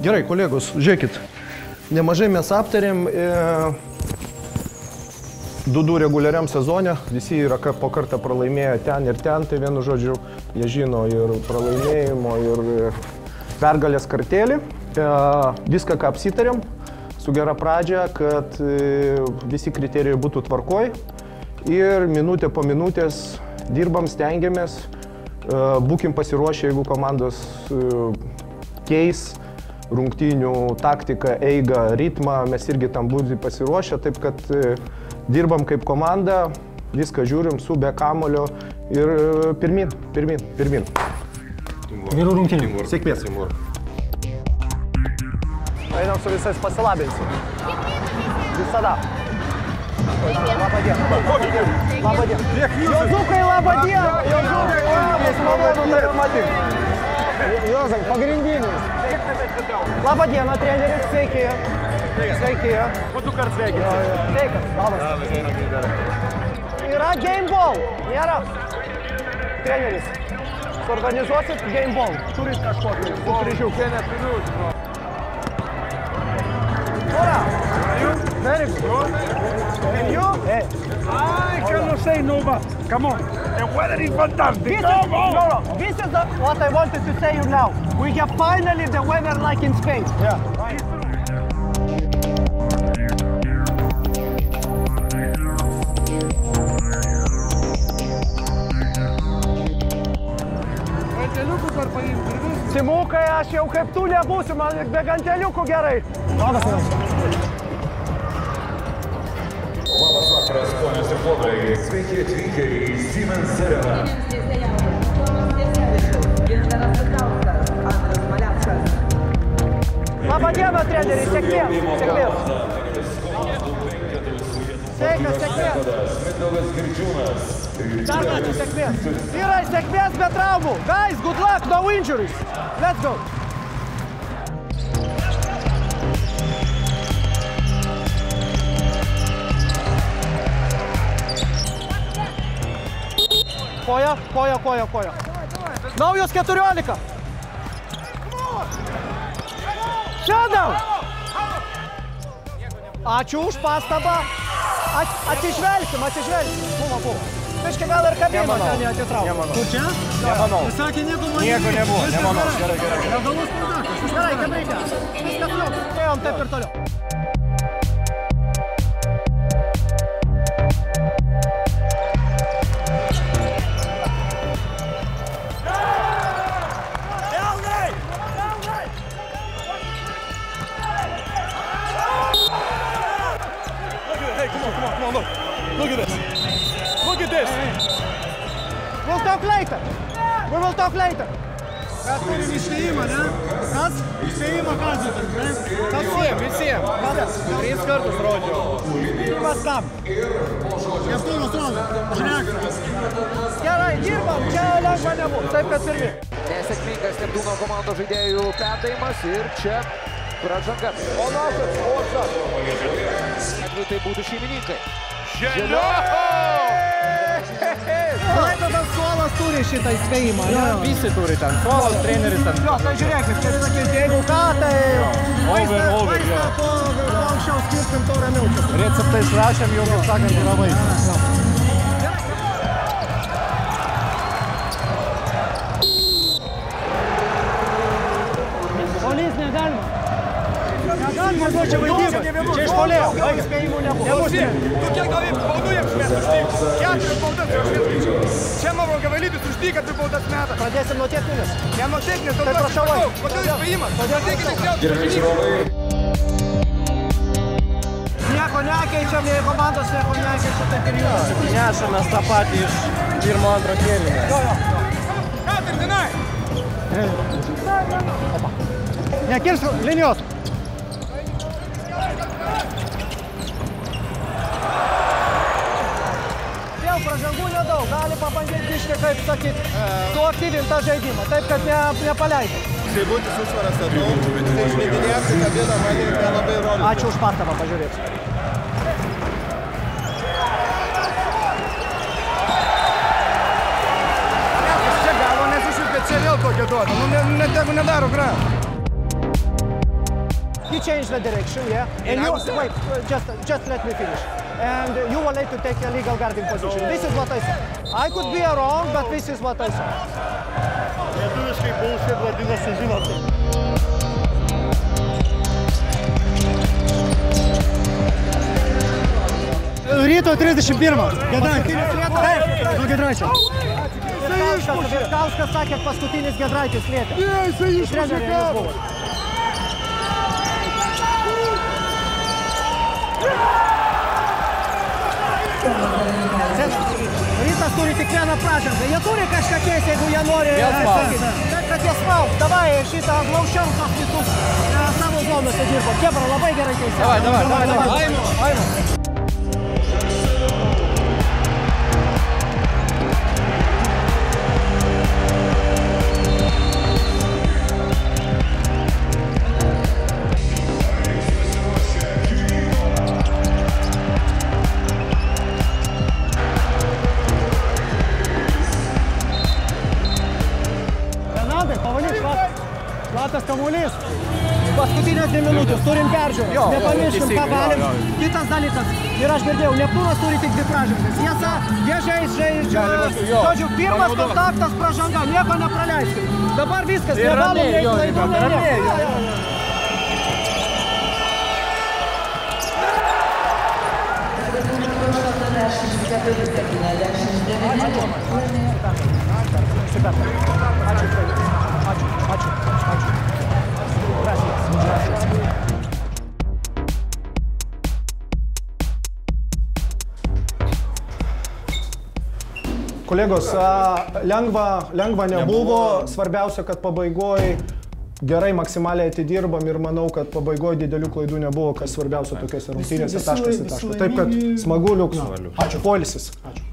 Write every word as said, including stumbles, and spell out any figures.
Gerai, kolegos, žiūrėkit. Nemažai mes aptarėm du du reguliariam sezone. Visi yra po kartą pralaimėję ten ir ten. Tai vienu žodžiu, jie žino ir pralaimėjimo, ir pergalės kartelį. Viską, ką apsitarėm, su gera pradžia, kad visi kriterijai būtų tvarkoj. Ir minutė po minutės dirbam, stengiamės. Būkim pasiruošę, jeigu komandos keis rungtynių taktiką, eigą, ritmą, mes irgi tam būti pasiruošę, taip kad dirbam kaip komanda, viską žiūrim su be kamulio ir pirmin, pirmin, pirmin. Gerų rungtynių. Sėkmės. Einam su visais pasilabinsim. Visada. Labą dieną. Labą dieną. Jozukai, labą dieną. Jozukai, labas, malonu tave matyti. Jozai, pagrindinis. Labą dieną, treneris, sveiki. Sveiki. Po du kart sveiki. Sveikas, labas. Yra game ball, nėra. Treneris, suorganizuosit game ball. Turit kažkokį su kryžiuku. Ora! Very good. And you? Hey. I cannot say no, but come on. The weather is fantastic. Come on. No, no. This is the, what I wanted to say you now. We have finally the weather like in Spain. Yeah. Right. Simukai, aš jau kaip tu nebūsiu, man be ganteliukų gerai. Labas, Labas vakaras, ponios ir ponai. Sveiki atvykę į Siemens areną. Labą dieną, treneriai, sėkmės. Sėkmės. Sveikas, sėkmės. Dar metų sėkmės. Vyrai, sėkmės be traumų. Guys, good luck, no injuries. Let's go. Koja, koja, koja, koja. Naujos keturiolika. Šiandien. Ačiū už pastabą. Atsižvelgsim, atsižvelgsim. Buvo, buvo. Biškai gal ir kabino ten neatitraukė. Nemanau. Tu čia? Nemanau. Jis sakė, nieko man Nieko nebuvo, nemanau. Gerai, gerai. Legalus kontaktas. Gerai, kaip reikia. Viskas jau. Ėjom taip ir toliau. Look at this. Look at this. We'll talk later. We will talk later. Mes turim įspėjimą, ne? Kas? Įspėjimą kalbėtum, ne? Visiem, visiem. Kas? Tris kartus rodžiau. Pirmas kam? Keptūros rodo. Žiniaktas. Gerai, dirbam. Čia lengva nebus. Taip, kad pirmi. Nesėkmingas Neptūno komandos žaidėjų perdavimas ir čia pražanga. Onokas, Ošas. Tai būtų šeimininkai. Klaipėdos Suolas turi šitą įspėjimą, ne? Visi turi ten. Suolas, treneris ten. Jo, tai žiūrėkit, kaip sakyti, jeigu ką, tai... Over, over, jo. Vaistą po anksčiau skirtim to ramiau. Receptą išrašėm, jau kaip sakant, yra vaistas. Polys negalima. Negalima, buvo čia vaidybą. Čia iš polėjo. Įspėjimų nebuvo. Klausyk, tu kiek gali baudų jiems mes uždyk? Keturias baudas jiems uždyk. Čia mano gavalytis uždyk, kad tu baudas metą. Pradėsim nuo techninės. Ne nuo techninės, Tai prašau, vai. kodėl įspėjimas? Gerbiami žiūrovai. Nieko nekeičiam, jei komandos nieko nekeičiam, taip ir jūs. Nešamės tą patį iš pirmo antro kėlinio. Jo, jo. Ką tai tenai? Nekirs linijos. Vėl pražangų nedaug, gali pabandyti biškį, kaip sakyt, suaktyvinti tą žaidimą, taip kad ne, nepaleidžia. Seibutis užvaras daug, tai išleidinės, kad kabina mane nelabai rolė. Ačiū už pastabą, pažiūrėsiu. Čia gavo, nes iš jų, kad čia vėl tokia duoda. Nu, net jeigu nedaro grą. he changed the direction, yeah. And, And I you, was there. wait, uh, just, just let me finish. And uh, you were late to take a legal guarding position. This is what I saw. I could be wrong, but this is what I saw. Lietuviškai bullshit vadinasi, žinot. Ryto trisdešimt pirmas. Gedraitis. Taip, du Gedraičio. Virkauskas sakė, paskutinis Gedraitis lietė. Ne, jisai Trenerė jūs buvo. Rytas turi tik vieną pražangą. Jie turi kažką keisti, jeigu jie nori. Bet kad jie smaugs, davai šitą Glaušiauskas visus e, savo zonose dirbo. Kebra labai gerai teisė. Davai, davai, davai, davai. Aimo, aimo. Šlatas kamuolys. Paskutinės dvi minutės. Turim peržiūrą. Nepamirškim, ką galim. Kitas dalykas. Ir aš girdėjau, Neptūnas turi tik dvi pražangas. Jie, jie žais, žais. Žodžiu, pirmas kontaktas pražanga. Nieko nepraleiskim. Dabar viskas. Nevalom reikia klaidų. Ačiū, ačiū, ačiū. Kolegos, lengva, lengva nebuvo, svarbiausia, kad pabaigoje gerai maksimaliai atidirbam ir manau, kad pabaigoje didelių klaidų nebuvo, kas svarbiausia tokiose rungtynėse taškas į tašką. Taip, kad smagu liuks. Ačiū, poilsis. Ačiū.